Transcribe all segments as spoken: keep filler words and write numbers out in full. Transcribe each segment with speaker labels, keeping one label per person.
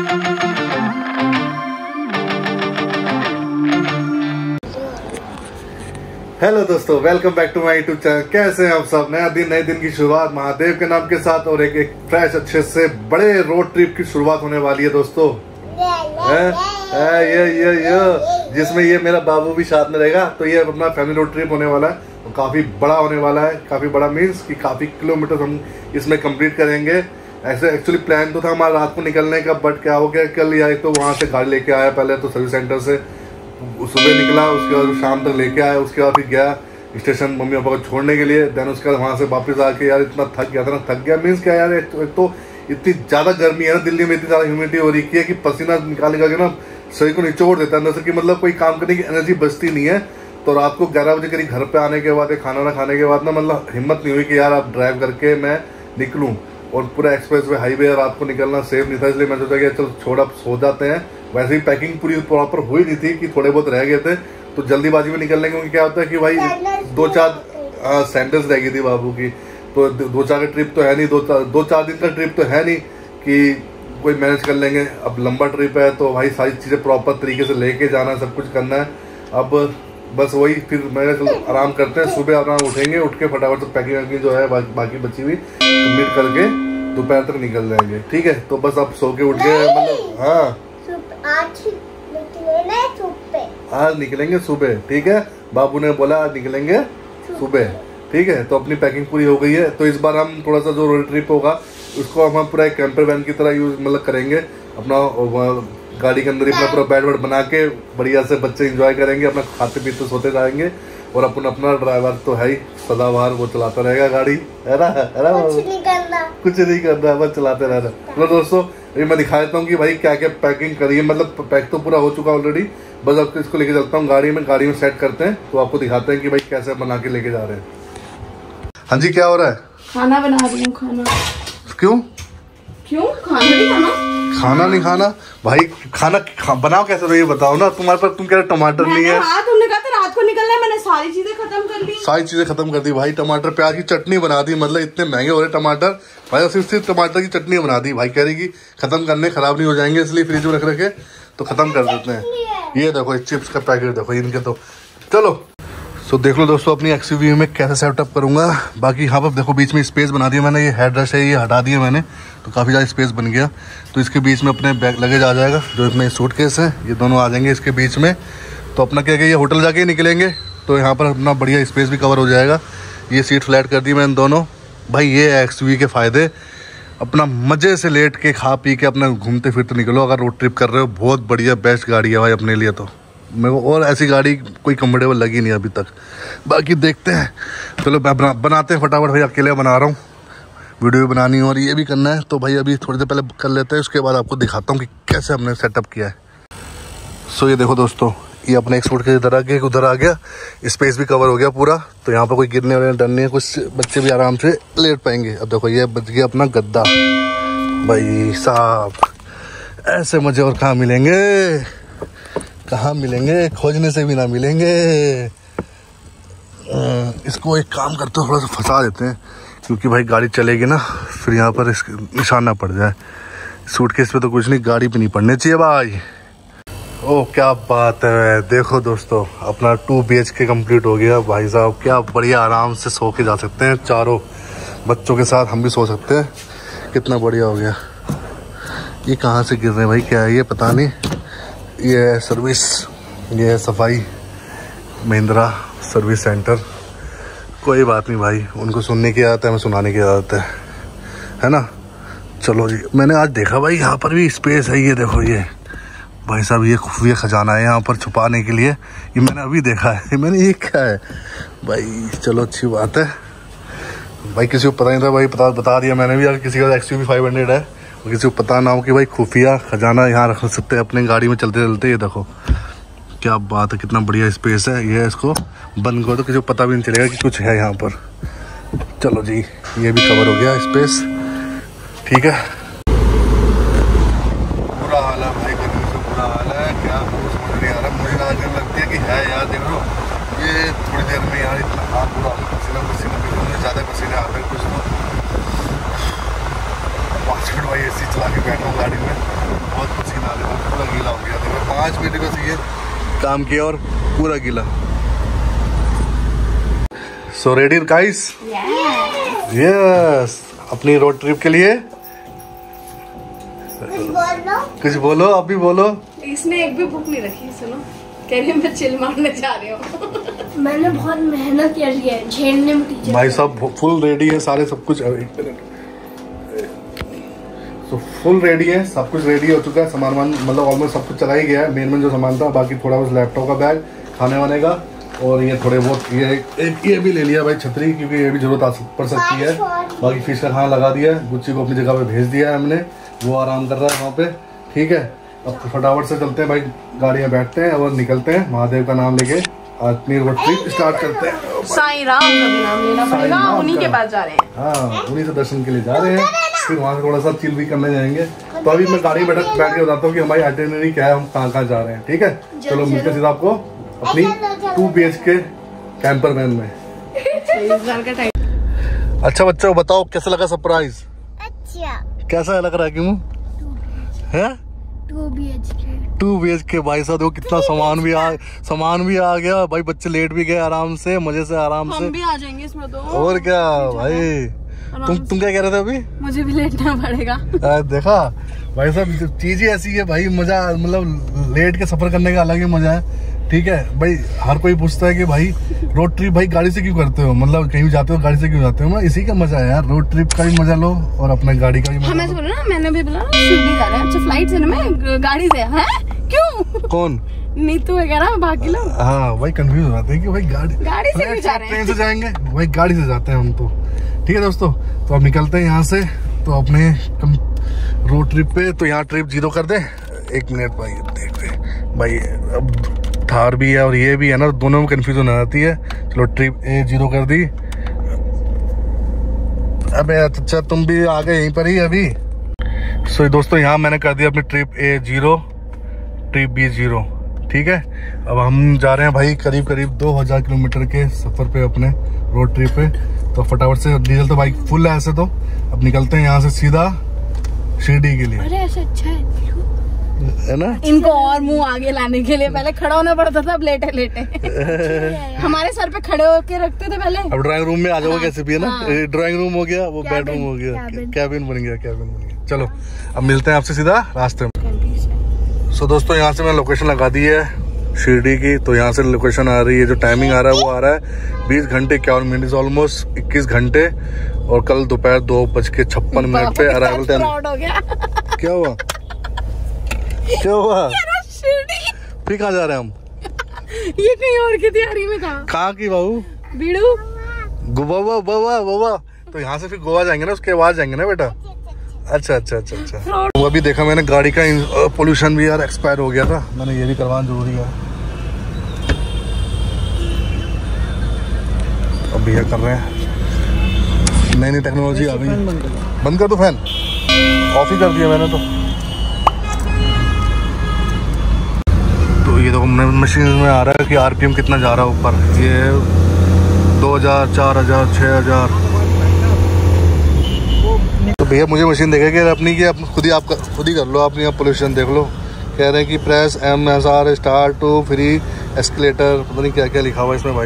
Speaker 1: Hello दोस्तों, welcome back to my YouTube channel. कैसे हैं आप सब? नया दिन, नए दिन की शुरुआत महादेव के नाम के साथ और एक एक फ्रेश अच्छे से बड़े रोड ट्रिप की शुरुआत होने वाली है दोस्तों। है, है, ये ये ये जिसमें ये मेरा बाबू भी साथ में रहेगा। तो ये अपना फैमिली रोड ट्रिप होने वाला है, तो काफी बड़ा होने वाला है। काफी बड़ा मीन्स कि काफी किलोमीटर हम इसमें कंप्लीट करेंगे। ऐसे एक्चुअली प्लान तो था हमारा रात को निकलने का, बट क्या हो गया, कल या तो वहाँ से गाड़ी लेके आया, पहले तो सर्विस सेंटर से सुबह निकला, उसके बाद शाम तक लेके आया, उसके बाद फिर गया स्टेशन मम्मी पापा को छोड़ने के लिए। देन उसके बाद वहाँ से वापस आके यार इतना थक गया था ना, थक गया मीन्स क्या यार, एक तो, एक तो इतनी ज़्यादा गर्मी है ना दिल्ली में, इतनी ज़्यादा ह्यूमिडिटी हो रही है कि पसीना निकाल निकाल के ना शरीर को निचोड़ देता है अंदर से, कि मतलब कोई काम करने की एनर्जी बचती नहीं है। तो रात को ग्यारह बजे करीब घर पे आने के बाद खाना ना खाने के बाद ना मतलब हिम्मत नहीं हुई कि यार आप ड्राइव करके मैं निकलूँ, और पूरा एक्सप्रेस वे हाईवे रात को निकलना सेफ नहीं था। इसलिए मैं सोचा कि चलो छोड़ा सो जाते हैं। वैसे ही पैकिंग पूरी प्रॉपर हुई नहीं थी कि थोड़े बहुत रह गए थे, तो जल्दीबाजी में निकलने के क्या होता है कि भाई दो चार सैंडल्स रह गई थी बाबू की, तो दो चार का ट्रिप तो है नहीं, दो चार दो चार दिन का ट्रिप तो है नहीं कि कोई मैनेज कर लेंगे। अब लंबा ट्रिप है तो भाई सारी चीज़ें प्रॉपर तरीके से लेके जाना, सब कुछ करना है। अब बस वही फिर मैं चलो आराम करते हैं, सुबह आराम उठेंगे, उठ के फटाफट से पैकिंग वैकिंग जो है बाकी बची हुई कंप्लीट करके दोपहर तक निकल जाएंगे। ठीक है, तो बस आप सो के उठ गए मतलब। हाँ,
Speaker 2: आज निकलेंगे सुबह,
Speaker 1: आज निकलेंगे सुबह। ठीक है, बाबू ने बोला आज निकलेंगे सुबह। ठीक है, तो अपनी पैकिंग पूरी हो गई है। तो इस बार हम थोड़ा सा जो रोड ट्रिप होगा उसको हम पूरा एक कैंपर वैन की तरह यूज मतलब करेंगे। अपना गाड़ी के अंदर ही अपना पूरा बेड वेड बना के बढ़िया से बच्चे एंजॉय करेंगे, अपना खाते पीते सोते जाएंगे, और अपन अपना ड्राइवर तो है ही सदाबहार, वो चलाता रहेगा गाड़ी, है ना, है ना,
Speaker 2: कुछ नहीं करना,
Speaker 1: कुछ नहीं करना, बस चलाते रहना। तो दोस्तों अभी मैं दिखा देता हूँ कि भाई क्या क्या पैकिंग करी है। मतलब पैक तो पूरा हो चुका ऑलरेडी, बस अब इसको लेके चलता हूँ गाड़ी में, गाड़ी में सेट करते हैं, तो आपको दिखाते हैं कि भाई कैसे बना के लेके जा रहे हैं। हाँ जी, क्या हो रहा है?
Speaker 3: खाना बना रही हूँ। खाना
Speaker 1: क्यों
Speaker 3: क्यों खाना नहीं खाना?
Speaker 1: खाना नहीं खाना भाई, खाना खा, बनाओ कैसे तो ये बताओ ना। तुम्हारे पास तुम कह रहे टमाटर नहीं है।
Speaker 3: हाँ, तुमने कहा था रात को निकलना है, मैंने सारी चीजें खत्म कर दी।
Speaker 1: सारी चीजें खत्म कर दी भाई, टमाटर प्याज की चटनी बना दी। मतलब इतने महंगे हो रहे टमाटर भाई, सिर्फ सिर्फ टमाटर की चटनी बना दी भाई। कह रही कि खत्म करने, खराब नहीं हो जाएंगे, इसलिए फ्रिज में रख रखे तो खत्म कर देते हैं। ये देखो चिप्स का पैकेट देखो इनके। तो चलो तो देख लो दोस्तों अपनी एक्सयूवी में कैसे सेटअप करूंगा। बाकी यहाँ पर देखो बीच में स्पेस बना दिया मैंने, ये हेड रेस्ट है ये हटा दिया मैंने, तो काफ़ी ज़्यादा स्पेस बन गया। तो इसके बीच में अपने बैग लगेज आ जाएगा, जो इसमें सूटकेस है ये दोनों आ जाएंगे इसके बीच में। तो अपना क्या ये होटल जाके ही निकलेंगे, तो यहाँ पर अपना बढ़िया स्पेस भी कवर हो जाएगा। ये सीट फ्लैट कर दी मैंने दोनों। भाई ये एक्सयूवी के फ़ायदे, अपना मज़े से लेट के खा पी के अपना घूमते फिरते निकलो अगर रोड ट्रिप कर रहे हो। बहुत बढ़िया बेस्ट गाड़ी है भाई अपने लिए। तो मेरे को और ऐसी गाड़ी कोई कंफर्टेबल लगी नहीं अभी तक। बाकी देखते हैं, चलो बना, बनाते हैं फटाफट। भाई अकेले बना रहा हूँ, वीडियो बनानी और ये भी करना है, तो भाई अभी थोड़ी देर पहले कर लेते हैं, उसके बाद आपको दिखाता हूँ कि कैसे हमने सेटअप किया है। सो ये देखो दोस्तों, ये अपना एक सूट के इधर आ गया, एक उधर आ गया, स्पेस भी कवर हो गया पूरा। तो यहाँ पर कोई गिरने वाले डर नहीं है, कुछ बच्चे भी आराम से लेट पाएंगे। अब देखो ये बच गया अपना गद्दा। भाई साहब ऐसे मजे और कहाँ मिलेंगे, कहाँ मिलेंगे, खोजने से भी ना मिलेंगे। इसको एक काम करते हो, थोड़ा सा फंसा देते हैं, क्योंकि भाई गाड़ी चलेगी ना फिर यहाँ पर इसके निशान ना पड़ जाए। सूटकेस पे तो कुछ नहीं, गाड़ी पे नहीं पड़ने चाहिए भाई। ओह क्या बात है, देखो दोस्तों अपना two B H K complete हो गया भाई साहब। क्या बढ़िया, आराम से सो के जा सकते हैं, चारों बच्चों के साथ हम भी सो सकते हैं। कितना बढ़िया हो गया। ये कहाँ से गिर रहे हैं भाई, क्या है ये पता नहीं। ये है सर्विस, ये है सफाई, महिंद्रा सर्विस सेंटर। कोई बात नहीं भाई, उनको सुनने की आदत है, हमें सुनाने की आदत है, है ना। चलो जी, मैंने आज देखा भाई यहाँ पर भी स्पेस है। ये देखो ये भाई साहब, ये खुफिया खजाना है यहाँ पर छुपाने के लिए। ये मैंने अभी देखा है, मैंने ये क्या है भाई। चलो अच्छी बात है भाई, किसी को पता नहीं था भाई, बता बता दिया मैंने भी। अगर किसी का एक्सयूवी फाइव हंड्रेड है और किसी को पता ना हो कि भाई खुफिया खजाना यहाँ रख सकते हैं अपने गाड़ी में चलते चलते। ये देखो क्या बात है, कितना बढ़िया स्पेस है। ये इसको बंद करो तो किसी को पता भी नहीं चलेगा कि कुछ है यहाँ पर। चलो जी, ये भी कवर हो गया स्पेस। ठीक है, बुरा हाल है भाई, गर्मी से बुरा हाल है। क्या समझ नहीं आ रहा, मुझे ना आगे लगती है कि है यार। देख लो ये थोड़ी देर में यार इतना हाथ बुरा हो गया, पसीना पसीना मुझे ज़्यादा पसीने आता है कुछ। तो पाँच मिनट भाई ए सी चला के बैठा हूँ गाड़ी में, बहुत पाँच मिनट बस ये काम किया और पूरा गीला। So ready guys? यस, अपनी रोड ट्रिप के लिए कुछ बोलो, आप भी बोलो।
Speaker 3: इसने एक भी बुक नहीं रखी, सुनो कह रही मैं चिल मारने जा रही हूँ।
Speaker 2: मैंने बहुत मेहनत की है झेलने में टीचर।
Speaker 1: भाई सब फुल रेडी है, सारे सब कुछ एक मिनट तो फुल रेडी है, सब कुछ रेडी हो चुका है। सामान मतलब ऑलमोस्ट सब कुछ चला ही गया है, मेन मेन जो सामान था, बाकी थोड़ा बस लैपटॉप का बैग, खाने वाने का, और ये थोड़े बहुत ये एक ये भी ले लिया भाई छतरी, क्योंकि ये भी जरूरत आ पड़ सकती है। बाकी फिश का खाना लगा दिया, गुच्ची को अपनी जगह पे भेज दिया है हमने, वो आराम कर रहा है वहाँ पे। ठीक है, अब फटाफट से चलते हैं भाई, गाड़ियाँ बैठते हैं और निकलते हैं, महादेव का नाम लेके अपनी रोड ट्रिप स्टार्ट करते हैं।
Speaker 3: साईं राम का भी नाम लेना पड़ेगा, उन्हीं के पास जा रहे हैं।
Speaker 1: हाँ, उन्हीं से दर्शन के लिए जा रहे हैं, फिर वहाँ से थोड़ा सा चिल भी करने जाएंगे। तो अभी मैं गाड़ी बैठ बैठ के बताता हूँ कि हमारी आइटिनरी क्या है, हम कहाँ कहाँ जा रहे हैं। ठीक है, चलो मिलते सीधा आपको अपनी two B H K camper van में। अच्छा बच्चों बताओ कैसा लगा सरप्राइज?
Speaker 2: अच्छा
Speaker 1: कैसा लग रहा है? क्यों है
Speaker 2: two B H K
Speaker 1: two B H K भाई साहब, देखो कितना सामान भी आ सामान भी आ गया भाई, बच्चे लेट भी गए आराम से, मजे से आराम से।
Speaker 3: हम भी आ जाएंगे इसमें तो।
Speaker 1: और क्या भाई, तुम तुम क्या कह रहे थे अभी?
Speaker 3: मुझे भी लेटना पड़ेगा।
Speaker 1: आ, देखा भाई साहब, चीज ही ऐसी है भाई, मजा मतलब लेट के सफर करने का अलग ही मजा है। ठीक है भाई, हर कोई पूछता है कि भाई रोड ट्रिप भाई गाड़ी से क्यों करते हो, मतलब कहीं भी जाते हो गाड़ी से क्यों जाते हो? मैं इसी का मजा है यार, रोड ट्रिप का भी मजा लो और अपने गाड़ी का भी मजा।
Speaker 3: हमें से बोलो ना, मैंने भी बोला ना शिरडी जा रहे हैं। अच्छा फ्लाइट से ना, मैं गाड़ी से। हैं क्यों?
Speaker 1: कौन?
Speaker 3: नीतू वगैरह बाकी लोग।
Speaker 1: हाँ भाई कंफ्यूज हो जाते हैं कि भाई गाड़ी
Speaker 3: गाड़ी से क्यों जा रहे हैं?
Speaker 1: ट्रेन से जाएंगे भाई, गाड़ी से जाते हैं हम तो। ठीक है दोस्तों, तो अब निकलते हैं यहाँ से, तो अपने रोड ट्रिप पे। तो यहाँ ट्रिप जीरो कर दे, एक मिनट भाई देखते भाई, अब थार भी है और ये भी है ना, दोनों में कंफ्यूजन आ जाती है। चलो ट्रिप ए जीरो कर दी। अबे अच्छा तुम भी आ गए यहीं पर ही अभी। सो दोस्तों यहाँ मैंने कर दिया अपनी trip A zero, trip B zero. ठीक है, अब हम जा रहे हैं भाई करीब करीब दो हजार किलोमीटर के सफर पे अपने रोड ट्रिप पे। तो फटाफट से, डीजल तो बाइक फुल है ऐसे तो, अब निकलते हैं यहाँ से सीधा शिरडी के लिए।
Speaker 2: अरे ऐसा अच्छा है
Speaker 1: है ना,
Speaker 3: इनको और मुंह आगे लाने के लिए पहले खड़ा होना पड़ता था, अब लेटे लेटे हमारे सर पे खड़े होके रखते थे पहले।
Speaker 1: अब ड्राइंग रूम में आ जाओगे कैसे भी है ना।
Speaker 3: हाँ।
Speaker 1: ड्राइंग रूम हो गया, वो बेडरूम हो गया, कैबिन बन गया, कैबिन बन गया। चलो अब मिलते हैं आपसे सीधा रास्ते में। सो दोस्तों यहाँ से मैंने लोकेशन लगा दी है शिरडी की, तो यहाँ से लोकेशन आ रही है, जो टाइमिंग आ रहा है वो आ रहा है बीस घंटे इक्यावन मिनट, ऑलमोस्ट इक्कीस घंटे। और कल दोपहर दो बज के छप्पन मिनट पे अराइवल टाइम। क्या हुआ क्या हुआ? फिर कहाँ जा रहे हैं हम?
Speaker 3: ये कहीं और की तैयारी में था।
Speaker 1: कहाँ की बाबू?
Speaker 3: बीड़ू
Speaker 1: गोवा गोवा गोवा। तो यहाँ से फिर गोवा जाएंगे ना, उसके बाद जाएंगे ना बेटा। अच्छा अच्छा अच्छा अच्छा। वो अभी देखा मैंने गाड़ी का पोल्यूशन भी यार एक्सपायर हो गया था, मैंने ये भी करवाना जरूरी है। अब भैया कर रहे हैं, नई नई टेक्नोलॉजी आ गई। बंद कर दो फैन, ऑफ ही कर दिया मैंने तो। तो ये देखो मशीन में आ रहा है कि आरपीएम कितना जा रहा है ऊपर, ये दो हजार चार हजार छः हजार। तो भैया मुझे मशीन देखे कि अपनी की आप खुद ही आप खुद ही कर लो, अपनी आप पोल्यूशन देख लो। कह रहे हैं कि press M S R star to free escalator, पता नहीं क्या क्या लिखा हुआ है इसमें भाई।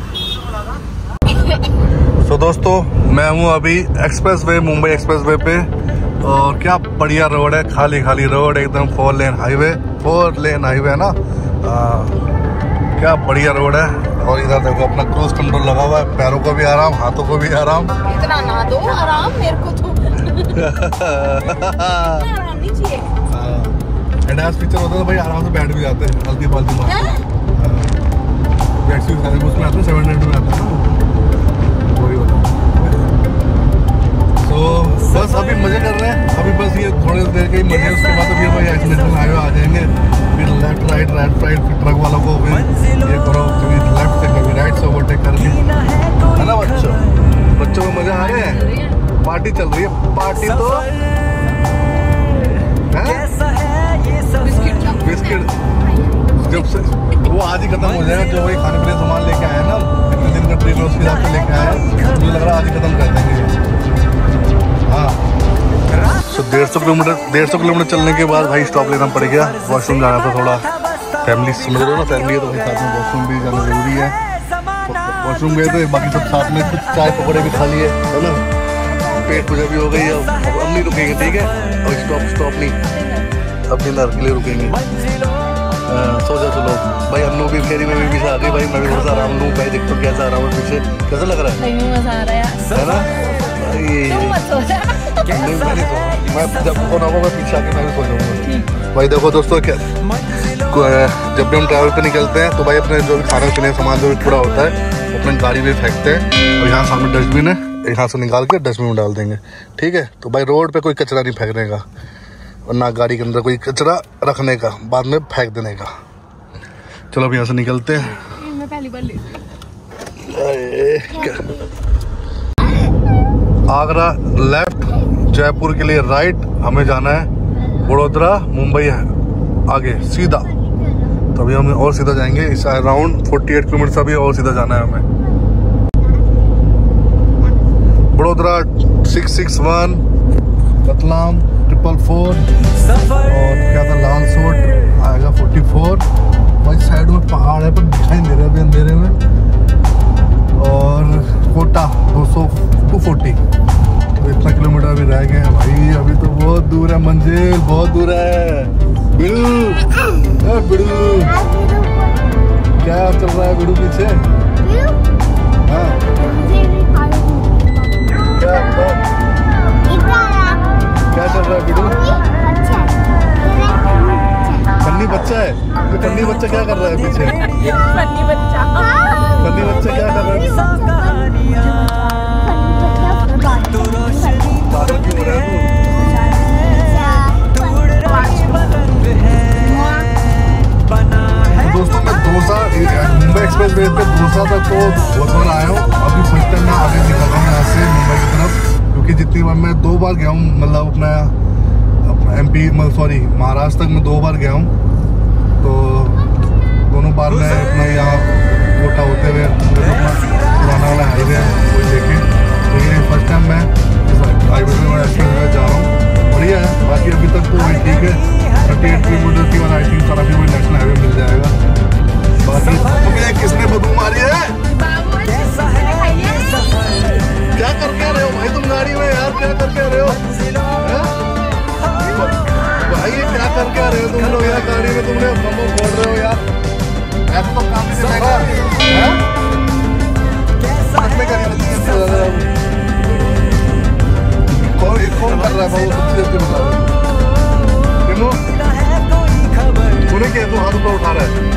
Speaker 1: तो दोस्तों मैं हूँ अभी expressway, Mumbai expressway पे, और क्या बढ़िया रोड है, खाली खाली रोड एकदम, four lane highway four lane highway है ना। आ, क्या बढ़िया रोड है। और इधर देखो अपना क्रूज कंट्रोल लगा हुआ है, पैरों को भी आराम, हाथों को भी आराम।
Speaker 3: इतना ना दो आराम मेरे को तो। आराम नहीं चाहिए।
Speaker 1: एडवांस फीचर होता है तो भाई आराम से बैठ भी जाते हैं, हल्दी फालती में आता है सेवन हंड्रेड में आता है। तो बस अभी मजे कर रहे हैं, अभी बस ये थोड़ी देर के ही मजे, उसके बाद फिर वही एक्सीडेंटल हाईवे आ जाएंगे, फिर लेफ्ट राइट राइट राइट फिर ट्रक वालों को फिर ये करो, कभी लेफ्ट से कभी राइट से ओवरटेक करके, है ना बच्चों? बच्चों को मजा आ रहे हैं, पार्टी चल रही है, पार्टी तो बिस्किट जब से वो आज ही खत्म हो जाएगा, जो वही खाने पीने सामान लेके आए ना, इतने दिन का ट्रिप है उसके हिसाब से लेके आए, मुझे लग रहा है आज ही खत्म कर देंगे। हाँ, तो डेढ़ सौ किलोमीटर डेढ़ सौ किलोमीटर चलने के बाद भाई स्टॉप लेना पड़ेगा, वॉशरूम जाना था थोड़ा। फैमिली समझ रहे हो ना, फैमिली है तो भाई साथ में वॉशरूम भी जाना जरूरी है। वॉशरूम गए थे, बाकी सब साथ में कुछ चाय पकौड़े भी खा लिए, है ना। पेट पूजा भी हो गई है। अब हम नहीं रुकेंगे, ठीक है। और स्टॉप स्टॉप नहीं, अब डिनर के लिए रुकेंगे। सो जा चलो भाई। अन्नू भी फेरी में भी पीछे आ गई भाई। मैं भी थोड़ा सा आराम लूँ भाई। देखो कैसा आ रहा हूँ पीछे, कैसा लग रहा है?
Speaker 3: मजा आ रहा है
Speaker 1: ना। मैं जब फोन आऊँगा मैं पीछे आके मैं भी सो जाऊँगा भाई। देखो दोस्तों, क्या जब भी हम ट्रैवल पे निकलते हैं तो भाई अपने जो भी खाने पीने सामान जो भी कूड़ा होता है अपने गाड़ी में फेंकते हैं। और यहाँ सामने डस्टबिन है, यहाँ से निकाल के डस्टबिन में डाल देंगे, ठीक है। तो भाई रोड पे कोई कचरा नहीं फेंकने का और ना गाड़ी के अंदर कोई कचरा रखने का, बाद में फेंक देने का। चलो अब यहाँ से निकलते हैं।
Speaker 3: मैं पहली बार ली।
Speaker 1: आगरा लेफ्ट, जयपुर के लिए राइट। हमें जाना है वडोदरा, मुंबई है आगे सीधा। तो अभी हम और सीधा जाएंगे। इस अराउंड अड़तालीस किलोमीटर अभी और सीधा जाना है हमें। Vadodara six six one, Ratlam triple four और क्या था लाल सोट आएगा फोर्टी फोर। भाई साइड में पहाड़ है पर दिखाई दे रहे अभी अंधेरे में। और कोटा दो सौ टू फोर्टी। तो इतना किलोमीटर अभी रह गए हैं भाई। अभी तो बहुत दूर है, मंजिल बहुत दूर है। बिड़ू बिड़ू क्या चल रहा है बिड़ू पीछे? हाँ क्या बताओ क्या चल रहा है बिड़ू? फन्नी बच्चा है ये। फन्नी बच्चा क्या कर रहा है पीछे?
Speaker 3: फन्नी बच्चा
Speaker 1: फन्नी बच्चा क्या कर रहा है? पागल क्यों हो रहा है तू? दोस्तों मैं दोसा मुंबई एक्सप्रेस वे पे दोसा तक तो बहुत बार आया हूँ। अभी फर्स्ट टाइम मैं आगे निकल रहा हूँ यहाँ से मुंबई की तरफ, क्योंकि जितनी बार मैं दो बार गया हूँ, मतलब अपना अपना एम पी मतलब सॉरी महाराष्ट्र तक मैं दो बार गया हूँ। तो दोनों बार मैं अपना यहाँ कोटा होते हुए अपना पुराना वाला हाईवे वो लेके, लेकिन फर्स्ट टाइम मैं हाईवे में एक्सप्रेस वे जा रहा हूँ। बढ़िया है। बाकी अभी तक तो वही ठीक है। थर्टी एट किलोमीटर की वन आई थिंक सारा भी नेशनल हाईवे मिल जाएगा। बाकी तुम्हें किसने बदबू मारी है? क्या करके रहे हो भाई तुम गाड़ी में यार? क्या करके रहे हो भाई? ये क्या करके आ रहे हो तुम लोग यार गाड़ी में? तुमने बम्बो फोड़ रहे हो यार, ऐसा तो काम नहीं चलेगा। कौन कौन कर रहा है बाबू? सबसे जल्दी बताओ। तूने क्या तू हाथ ऊपर उठा रहा है?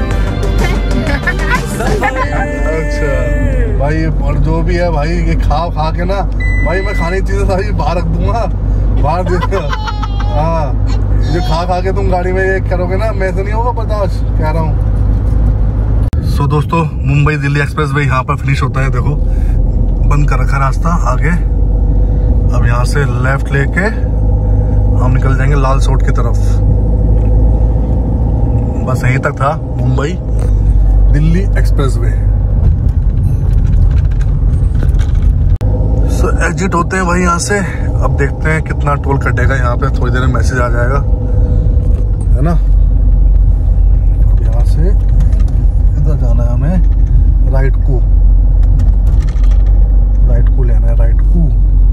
Speaker 1: अच्छा भाई, और जो भी है भाई ये खा खा के ना भाई मैं खाने की चीजें सारी बाहर रख दूंगा, बाहर दे दूंगा। हाँ जो खा खा के तुम गाड़ी में ये करोगे ना, मैं से नहीं होगा बर्दाश्त, कह रहा हूँ। सो दोस्तों मुंबई दिल्ली एक्सप्रेस वे यहाँ पर फिनिश होता है। देखो बंद कर रखा रास्ता आगे। अब यहाँ से लेफ्ट लेके हम निकल जाएंगे लाल सोट की तरफ। बस यहीं तक था Mumbai Delhi expressway. So exit होते हैं भाई यहाँ से। अब देखते हैं कितना टोल कटेगा यहाँ पे। थोड़ी देर में मैसेज आ जाएगा, है ना। अब यहाँ से इधर जाना है हमें, राइट को राइट को लेना है, राइट को।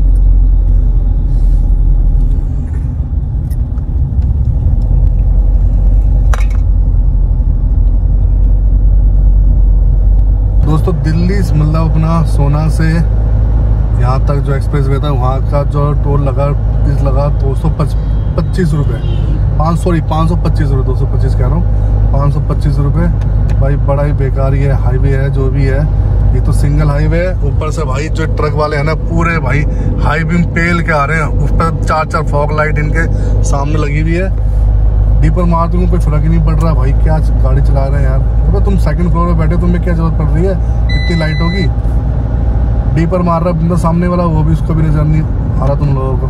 Speaker 1: दोस्तों दिल्ली मतलब अपना सोना से यहाँ तक जो एक्सप्रेस वे था वहाँ का जो टोल लगा इस लगा दो सौ पच्चीस रुपये पाँच सौ पाँच सौ पच्चीस रुपये दो सौ पच्चीस कह रहा हूँ, पाँच सौ पच्चीस रुपये। भाई बड़ा ही बेकार ये हाईवे है जो भी है। ये तो सिंगल हाईवे है, ऊपर से भाई जो ट्रक वाले हैं ना पूरे भाई हाई बीम पेल के आ रहे हैं। उस पर चार चार फॉग लाइट इनके सामने लगी हुई है। डीपर मार दूंगा कोई फर्क ही नहीं पड़ रहा भाई। क्या गाड़ी चला रहे हैं यार। तो तुम सेकंड फ्लोर पे बैठे, तुम्हें क्या जरूरत पड़ रही है इतनी लाइट होगी? डीपर मार रहा बंदा सामने वाला, वो भी उसको भी नजर नहीं आ रहा तुम लोगों को।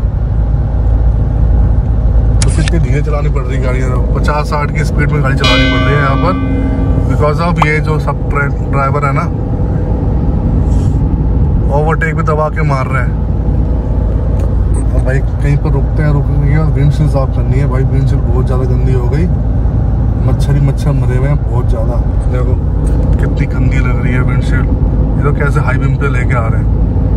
Speaker 1: तो कितनी धीरे चलानी पड़ रही है गाड़ियाँ। पचास साठ की स्पीड में गाड़ी चलानी पड़ रही है यहाँ पर, बिकॉज ऑफ ये जो सब ड्राइवर है ना ओवरटेक भी दबा के मार रहे हैं। और भाई कहीं पर रुकते हैं, रुकने के बाद विंडशील्ड साफ करनी है भाई। विंडशील्ड बहुत ज़्यादा गंदी हो गई, मत मच्छर ही मच्छर मरे हुए हैं बहुत ज्यादा। देखो कितनी गंदी लग रही है विंडशील्ड। ये तो कैसे हाईवे पे लेके आ रहे हैं।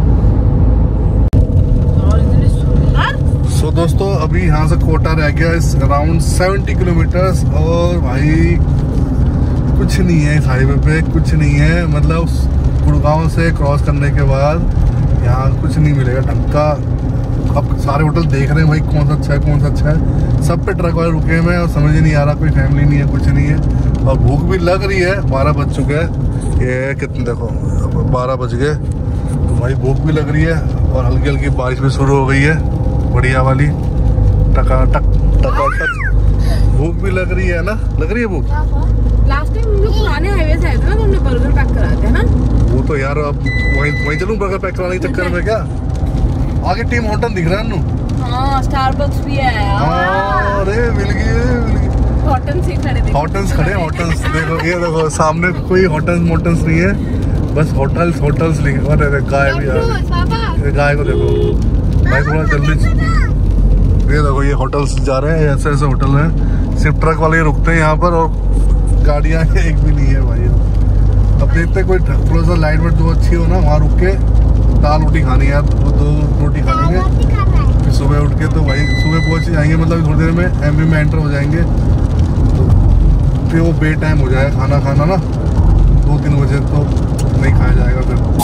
Speaker 1: सो so, दोस्तों अभी यहाँ से कोटा रह गया इस अराउंड सेवेंटी किलोमीटर्स और भाई कुछ नहीं है इस हाईवे पे, कुछ नहीं है। मतलब गुड़गांव से क्रॉस करने के बाद यहाँ कुछ नहीं मिलेगा ढंग का। अब सारे होटल देख रहे हैं भाई कौन सा अच्छा है कौन सा अच्छा है। सब पे ट्रक वाले रुके हुए हैं और समझ ही नहीं आ रहा, कोई फैमिली नहीं है कुछ नहीं है। और भूख भी लग रही है, बारह बज चुके हैं। ये कितने देखो बारह बज गए तो भाई भूख भी लग रही है और हल्की हल्की बारिश भी शुरू हो गई है बढ़िया वाली टकाटक टकाटक। भूख भी लग रही है ना, लग रही है भूख।
Speaker 3: लास्ट टाइम हम लोग पुराने हाईवे से आए थे ना तो हमने बर्गर पैक करा थे ना। वो
Speaker 1: तो यार अब वहीं वहीं चलूं बर्गर पैक कराने के चक्कर में क्या। आगे टीम हॉटन दिख रहा है नू।
Speaker 3: हाँ स्टारबक्स भी है।
Speaker 1: अरे मिल गई
Speaker 3: हॉटन्स ही खड़े थे।
Speaker 1: हॉटन्स खड़े हॉटन्स देखो ये देखो सामने कोई हॉटन्स मोटन्स नहीं है, बस होटल्स होटल्स लिखे। अरे गाय भी आ रही, गाय को देखो भाई थोड़ा जल्दी। ये देखो ये होटल्स जा रहे हैं, ऐसे ऐसे होटल हैं, सिर्फ ट्रक वाले ही रुकते हैं यहाँ पर और गाड़ियाँ एक भी नहीं है भाई। अब देखते कोई थोड़ा सा लाइट वेट जो अच्छी हो ना वहाँ रुक के दाल रोटी खानी है, दो दो रोटी खाएंगे फिर सुबह उठ के। तो भाई सुबह पहुँच जाएंगे, मतलब थोड़ी देर में एमपी में एंटर हो जाएंगे तो फिर वो बे टाइम हो जाएगा खाना खाना ना, दो तीन बजे तो नहीं खाया जाएगा।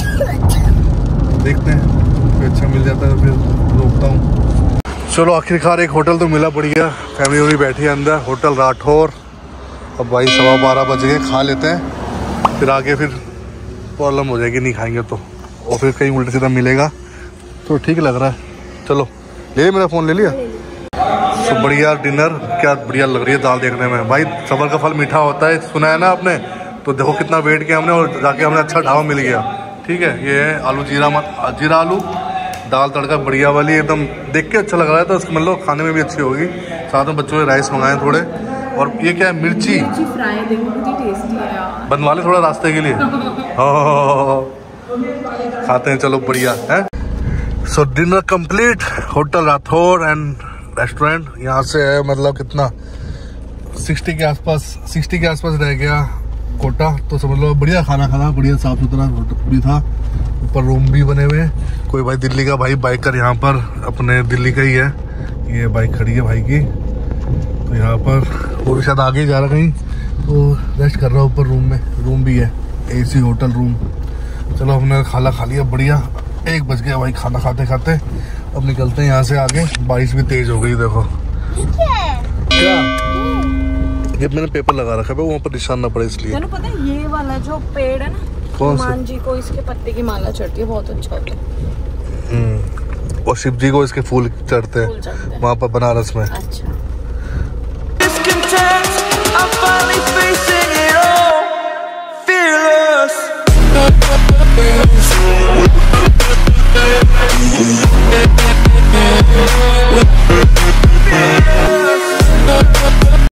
Speaker 1: फिर देखते हैं फिर अच्छा मिल जाता है फिर रोकता हूँ। चलो आखिरकार एक होटल तो मिला बढ़िया, फैमिली वाली बैठी है अंदर, होटल राठौर। अब भाई सवा बारह बज गए, खा लेते हैं फिर आगे फिर प्रॉब्लम हो जाएगी नहीं खाएंगे तो, और फिर कहीं उल्टा सीधा मिलेगा तो ठीक लग रहा है। चलो ले लिया मेरा फ़ोन ले लिया। तो बढ़िया डिनर, क्या बढ़िया लग रही है दाल देखने में भाई। सबर का फल मीठा होता है, सुना है ना आपने। तो देखो कितना वेट किया हमने और जाके हमने अच्छा ढाबा मिल गया। ठीक है ये है आलू जीरा मत जीरा आलू दाल तड़का बढ़िया वाली, एकदम देख के अच्छा लग रहा है। तो उसको मतलब खाने में भी अच्छी होगी। साथ में बच्चों ने राइस मंगाए थोड़े। और ये क्या है मिर्ची
Speaker 3: फ्राई, देखो कितनी टेस्टी है यार।
Speaker 1: बनवा ले थोड़ा रास्ते के लिए। हाँ खाते हैं चलो बढ़िया है। So dinner complete, hotel Rathore and restaurant. यहाँ से है मतलब कितना साठ के आसपास साठ के आसपास रह गया कोटा। तो समझ लो बढ़िया खाना खाना, बढ़िया साफ सुथरा भी था। ऊपर रूम भी बने हुए हैं। कोई भाई दिल्ली का भाई बाइकर यहाँ पर अपने दिल्ली का ही है, ये बाइक खड़ी है भाई की। तो यहाँ पर वो भी शायद आगे जा रहा कहीं, तो रेस्ट कर रहा है ऊपर रूम में। रूम भी है एसी होटल रूम। चलो हमने खाना खा लिया बढ़िया, एक बज गया भाई खाना खाते खाते। अब निकलते हैं यहाँ से आगे। बारिश भी तेज हो गई देखो। क्या ये मैंने पेपर लगा रखा है वहाँ पर निशान ना पड़े इसलिए।
Speaker 3: तेरे पता है ये वाला जो पेड़ है ना, हनुमान जी को इसके पत्ते की माला चढ़ती है, बहुत अच्छा होता है।
Speaker 1: और शिव जी को इसके फूल चढ़ते हैं वहाँ पर बनारस में।
Speaker 3: अच्छा